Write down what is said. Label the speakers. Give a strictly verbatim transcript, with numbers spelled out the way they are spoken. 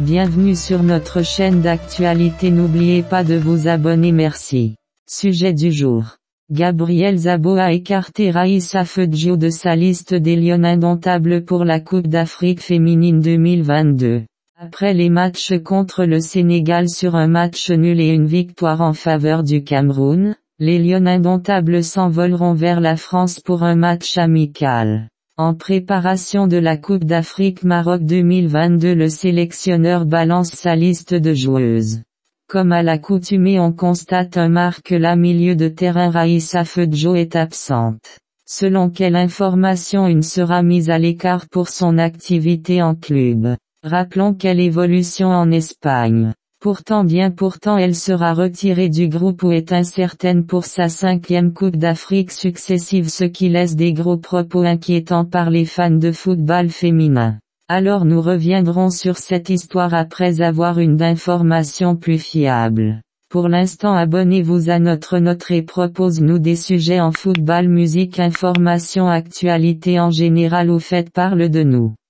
Speaker 1: Bienvenue sur notre chaîne d'actualité, n'oubliez pas de vous abonner, merci. Sujet du jour. Gabriel Szabo a écarté Raïssa Fudjo de sa liste des lions indomptables pour la Coupe d'Afrique féminine deux mille vingt-deux. Après les matchs contre le Sénégal sur un match nul et une victoire en faveur du Cameroun, les lions indomptables s'envoleront vers la France pour un match amical. En préparation de la Coupe d'Afrique Maroc deux mille vingt-deux, le sélectionneur balance sa liste de joueuses. Comme à l'accoutumée, on constate un marque là milieu de terrain. Raïssa Fudjo est absente. Selon quelle information une sera mise à l'écart pour son activité en club. Rappelons quelle évolution en Espagne. Pourtant bien pourtant elle sera retirée du groupe où est incertaine pour sa cinquième Coupe d'Afrique successive, ce qui laisse des gros propos inquiétants par les fans de football féminin. Alors nous reviendrons sur cette histoire après avoir une d'informations plus fiables. Pour l'instant, abonnez-vous à notre note et propose-nous des sujets en football, musique, information, actualité en général ou faites parler de nous.